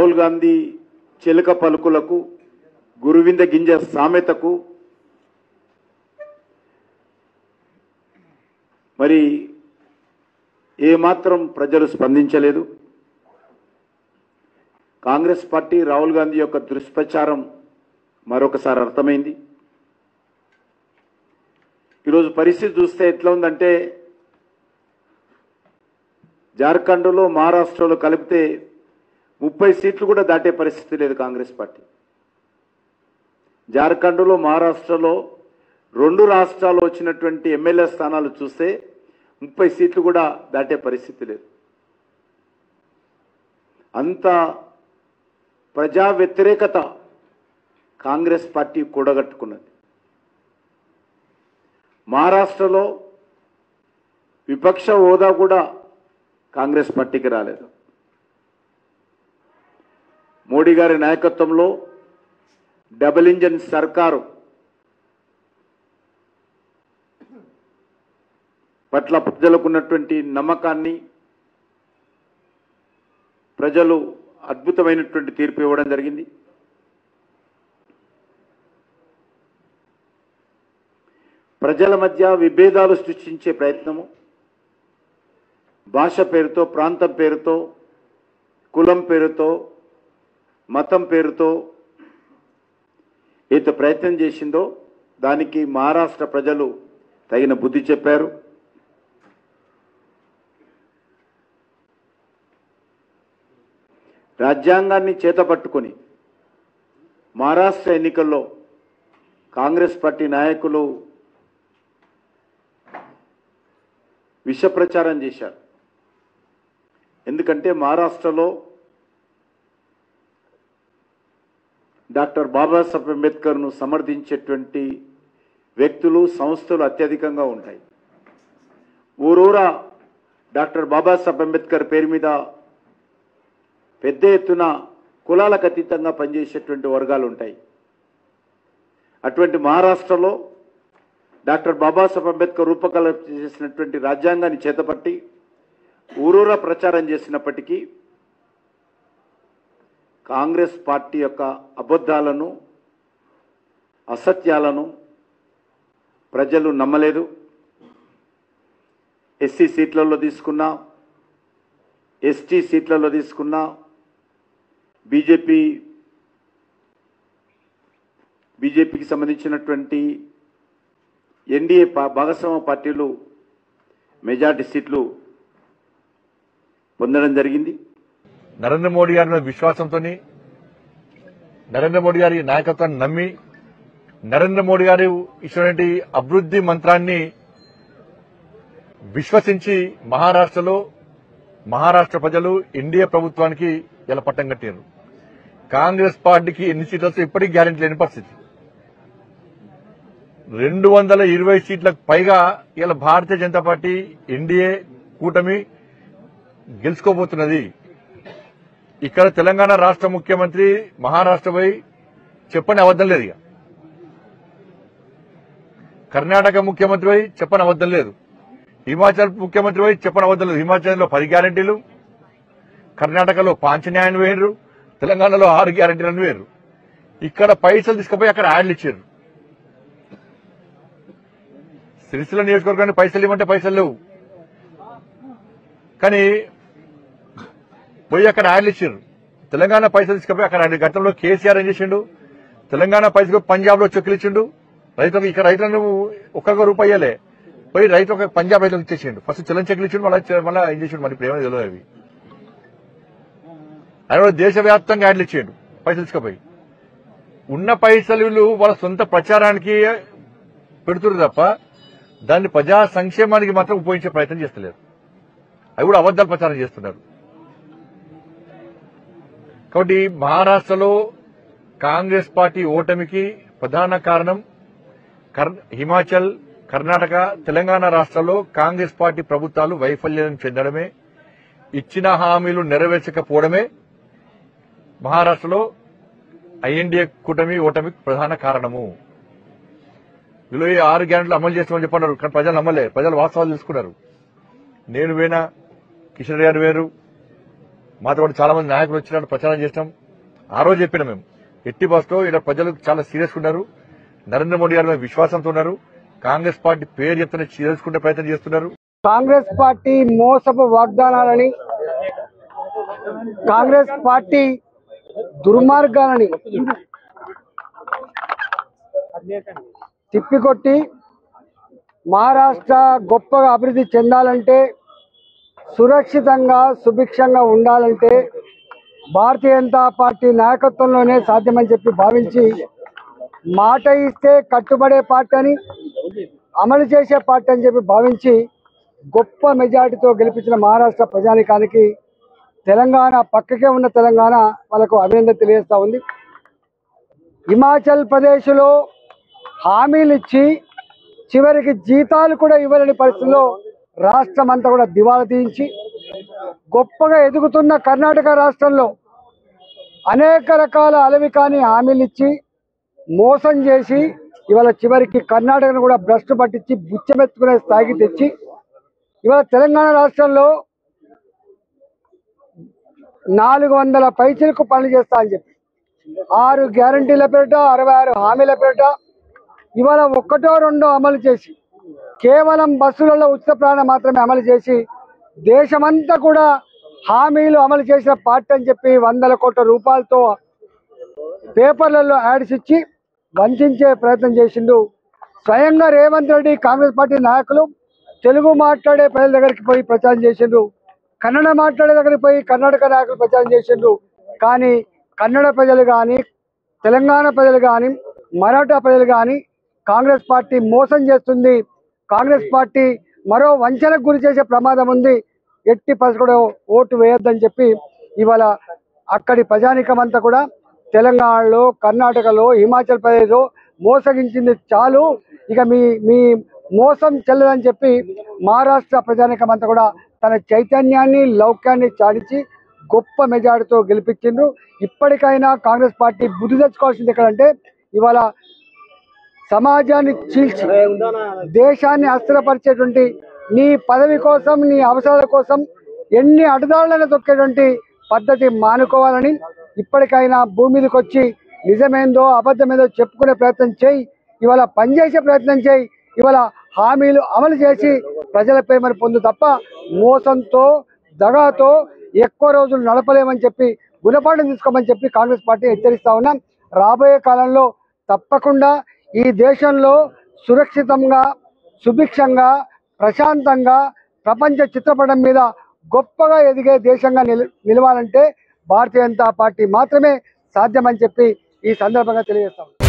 రాహుల్ గాంధీ చిలక పలుకులకు గురువింద గింజ సామెతకు మరి ఏమాత్రం ప్రజలు స్పందించలేదు. కాంగ్రెస్ పార్టీ రాహుల్ గాంధీ యొక్క దుష్ప్రచారం మరొకసారి అర్థమైంది. ఈరోజు పరిస్థితి చూస్తే ఎట్లా ఉందంటే జార్ఖండ్లో మహారాష్ట్రలో కలిపితే 30 సీట్లు కూడా దాటే పరిస్థితి లేదు కాంగ్రెస్ పార్టీ. జార్ఖండ్లో మహారాష్ట్రలో 2 రాష్ట్రాల్లో వచ్చినటువంటి ఎమ్మెల్యే స్థానాలు చూస్తే 30 సీట్లు కూడా దాటే పరిస్థితి లేదు. అంత ప్రజా వ్యతిరేకత కాంగ్రెస్ పార్టీ కూడగట్టుకున్నది. మహారాష్ట్రలో విపక్ష హోదా కూడా కాంగ్రెస్ పార్టీకి రాలేదు. మోడీ గారి నాయకత్వంలో డబుల్ ఇంజన్ సర్కారు పట్ల ప్రజలకు ఉన్నటువంటి నమ్మకాన్ని ప్రజలు అద్భుతమైనటువంటి తీర్పు ఇవ్వడం జరిగింది. ప్రజల మధ్య విభేదాలు సృష్టించే ప్రయత్నము, భాష పేరుతో, ప్రాంతం పేరుతో, కులం పేరుతో, మతం పేరుతో ఏదో ప్రయత్నం చేసిందో దానికి మహారాష్ట్ర ప్రజలు తగిన బుద్ధి చెప్పారు. రాజ్యాంగాన్ని చేతపట్టుకొని మహారాష్ట్ర ఎన్నికల్లో కాంగ్రెస్ పార్టీ నాయకులు విష ప్రచారం చేశారు. ఎందుకంటే మహారాష్ట్రలో డాక్టర్ బాబాసాహెబ్ అంబేద్కర్ను సమర్థించేటువంటి వ్యక్తులు, సంస్థలు అత్యధికంగా ఉంటాయి. ఊరూరా డాక్టర్ బాబాసాహెబ్ అంబేద్కర్ పేరు మీద పెద్ద ఎత్తున కులాలకు అతీతంగా పనిచేసేటువంటి వర్గాలు ఉంటాయి. అటువంటి మహారాష్ట్రలో డాక్టర్ బాబాసాహెబ్ అంబేద్కర్ రూపకల్పన చేసినటువంటి రాజ్యాంగాన్ని చేతపట్టి ఊరూరా ప్రచారం చేసినప్పటికీ కాంగ్రెస్ పార్టీ యొక్క అబద్ధాలను, అసత్యాలను ప్రజలు నమ్మలేదు. ఎస్సీ సీట్లలో తీసుకున్నా, ఎస్టీ సీట్లలో తీసుకున్నా, బీజేపీకి సంబంధించినటువంటి ఎన్డీఏ భాగస్వామ్య పార్టీలు మెజార్టీ సీట్లు పొందడం జరిగింది. నరేంద్ర మోడీ గారి మీద విశ్వాసంతో, నరేంద్ర మోడీ గారి నాయకత్వాన్ని నమ్మి, నరేంద్ర మోడీ గారు ఇచ్చినటువంటి అభివృద్ది మంత్రాన్ని విశ్వసించి మహారాష్ట్ర ప్రజలు ఎన్డీఏ ప్రభుత్వానికి ఇలా పట్టం కట్టారు. కాంగ్రెస్ పార్టీకి ఎన్ని సీట్లు వస్తే ఇప్పటికీ గ్యారెంటీ లేని పరిస్థితి. 220 సీట్లకు పైగా ఇలా భారతీయ జనతా పార్టీ ఎన్డీఏ కూటమి గెలుచుకోబోతున్నది. ఇక్కడ తెలంగాణ రాష్ట్ర ముఖ్యమంత్రి మహారాష్ట్రపై చెప్పని అబద్దం లేదు. ఇక కర్ణాటక ముఖ్యమంత్రిపై చెప్పని అబద్దం లేదు. హిమాచల్ ముఖ్యమంత్రిపై చెప్పని అబద్దం లేదు. హిమాచల్లో 10 గ్యారెంటీలు, కర్ణాటకలో పాంచన్యాయం వేయరు, తెలంగాణలో 6 గ్యారెంటీలను వేయరు. ఇక్కడ పైసలు తీసుకుపోయి అక్కడ యాడ్లు ఇచ్చారు. సిరిసిల్ల నియోజకవర్గాన్ని పైసలు ఇవ్వమంటే పైసలు లేవు, కానీ పోయి అక్కడ యాడ్లు ఇచ్చారు. తెలంగాణ పైసలు తీసుకుపోయి అక్కడ గతంలో కేసీఆర్ ఏం చేసిండు, తెలంగాణ పైసలు పంజాబ్ లో చెక్కులు ఇచ్చిండు రైతులకు. ఇక్కడ రైతులను ఒక్కొక్క రూపాయి ఇయ్యలే, పోయి రైతు ఒక పంజాబ్ రైతులకు ఇచ్చేసిండు. ఫస్ట్ చెల్లని చెక్కులు ఇచ్చిండు, మళ్ళీ ఏం చేసిండు మరి ప్రేమ తెలియదు అవి. ఆయన దేశవ్యాప్తంగా యాడ్లు ఇచ్చిండు పైసలు తీసుకుపోయి. ఉన్న పైసలు వాళ్ళ సొంత ప్రచారానికి పెడుతున్నారు తప్ప దాన్ని ప్రజా సంక్షేమానికి మాత్రం ఉపయోగించే ప్రయత్నం చేస్తలేరు. అవి కూడా అబద్దాలు ప్రచారం చేస్తున్నారు. కాబట్టి మహారాష్ట్రలో కాంగ్రెస్ పార్టీ ఓటమికి ప్రధాన కారణం హిమాచల్, కర్ణాటక, తెలంగాణ రాష్ట్రాల్లో కాంగ్రెస్ పార్టీ ప్రభుత్వాలు వైఫల్యం చెందడమే, ఇచ్చిన హామీలు నెరవేర్చకపోవడమే మహారాష్ట్రలో ఐఎన్డీఏ కూటమి ఓటమికి ప్రధాన కారణము. వీళ్ళు 6 గ్యారెంటీలు అమలు చేస్తామని చెప్పన్నారు, కానీ ప్రజలు నమ్మలే. ప్రజలు వాస్తవాలు తెలుసుకున్నారు. నేను వేనా, కిషన్ రెడ్డి గారు వేరు, మాతో చాలా మంది నాయకులు వచ్చినట్టు ప్రచారం చేస్తాం. ఆ రోజు చెప్పిన మేము ఎట్టి బస్సులో ఇలా ప్రజలు చాలా సీరియస్ ఉన్నారు. నరేంద్ర మోడీ గారి మీద విశ్వాసంతో ఉన్నారు. కాంగ్రెస్ పార్టీ పేరు చెప్తూనే చేసుకునే ప్రయత్నం చేస్తున్నారు. కాంగ్రెస్ పార్టీ మోసపు వాగ్దానాలని, కాంగ్రెస్ పార్టీ దుర్మార్గాలని తిప్పికొట్టి మహారాష్ట్ర గొప్పగా అభివృద్ధి చెందాలంటే, సురక్షితంగా సుభిక్షంగా ఉండాలంటే భారతీయ జనతా పార్టీ నాయకత్వంలోనే సాధ్యమని చెప్పి భావించి, మాట ఇస్తే కట్టుబడే పార్టీ అని, అమలు చేసే పార్టీ అని చెప్పి భావించి గొప్ప మెజార్టీతో గెలిపించిన మహారాష్ట్ర ప్రజానికానికి తెలంగాణ, పక్కకే ఉన్న తెలంగాణ వాళ్ళకు అభినందన తెలియజేస్తా ఉంది. హిమాచల్ ప్రదేశ్లో హామీలు ఇచ్చి చివరికి జీతాలు కూడా ఇవ్వలేని పరిస్థితుల్లో రాష్ట్రం అంతా కూడా దివాలా తీయించి, గొప్పగా ఎదుగుతున్న కర్ణాటక రాష్ట్రంలో అనేక రకాల అలవికాని హామీలు ఇచ్చి మోసం చేసి ఇవాళ చివరికి కర్ణాటకను కూడా భ్రష్టు పట్టించి బుచ్చమెత్తుకునే స్థాయికి తెచ్చి ఇవాళ తెలంగాణ రాష్ట్రంలో 400 పైచలకు పనులు చేస్తా అని చెప్పి 6 గ్యారంటీల పేరిట 66 హామీల పేరిట ఇవాళ ఒక్కటో రెండో అమలు చేసి, కేవలం బస్సులలో ఉచిత ప్రయాణం మాత్రమే అమలు చేసి దేశమంతా కూడా హామీలు అమలు చేసిన పార్టీ అని చెప్పి 100 కోట్ల రూపాయలతో పేపర్లలో యాడ్స్ ఇచ్చి వంచే ప్రయత్నం చేసిండు. స్వయంగా రేవంత్ రెడ్డి, కాంగ్రెస్ పార్టీ నాయకులు తెలుగు మాట్లాడే ప్రజల దగ్గరికి పోయి ప్రచారం చేసిండ్రు, కన్నడ మాట్లాడే దగ్గరికి పోయి కర్ణాటక నాయకులు ప్రచారం చేసిండ్రు. కానీ కన్నడ ప్రజలు కానీ, తెలంగాణ ప్రజలు కానీ, మరాఠా ప్రజలు కానీ కాంగ్రెస్ పార్టీ మోసం చేస్తుంది, కాంగ్రెస్ పార్టీ మరో వంచనకు గురి చేసే ప్రమాదం ఉంది, ఎట్టి పరిస్థితుల్లో ఓటు వేయొద్దని చెప్పి ఇవాళ అక్కడి ప్రజానికం అంతా కూడా తెలంగాణలో, కర్ణాటకలో, హిమాచల్ ప్రదేశ్లో మోసగించింది చాలు, ఇక మీ మోసం చెల్లదని చెప్పి మహారాష్ట్ర ప్రజానికం అంతా కూడా తన చైతన్యాన్ని, లౌక్యాన్ని చాటించి గొప్ప మెజార్టీతో గెలిపించిండ్రు. ఇప్పటికైనా కాంగ్రెస్ పార్టీ బుద్ధి తెచ్చుకోవాల్సింది ఎక్కడంటే, ఇవాళ సమాజాన్ని చీల్చి దేశాన్ని అస్థిరపరిచేటువంటి, నీ పదవి కోసం, నీ అవసరాల కోసం ఎన్ని అడ్డదారులను తొక్కేటువంటి పద్ధతి మానుకోవాలని, ఇప్పటికైనా భూమి మీదకి వచ్చి నిజమేందో అబద్ధమేందో చెప్పుకునే ప్రయత్నం చేయి, ఇవాళ పనిచేసే ప్రయత్నం చేయి, ఇవాళ హామీలు అమలు చేసి ప్రజల ప్రేమను పొందు తప్ప మోసంతో, దగాతో ఎక్కువ రోజులు నడపలేమని చెప్పి గుణపాఠం తీసుకోమని చెప్పి కాంగ్రెస్ పార్టీ హెచ్చరిస్తా ఉన్నాం. రాబోయే కాలంలో తప్పకుండా ఈ దేశంలో సురక్షితంగా, సుభిక్షంగా, ప్రశాంతంగా ప్రపంచ చిత్రపటం మీద గొప్పగా ఎదిగే దేశంగా నిలవాలంటే భారతీయ జనతా పార్టీ మాత్రమే సాధ్యమని చెప్పి ఈ సందర్భంగా తెలియజేస్తాం.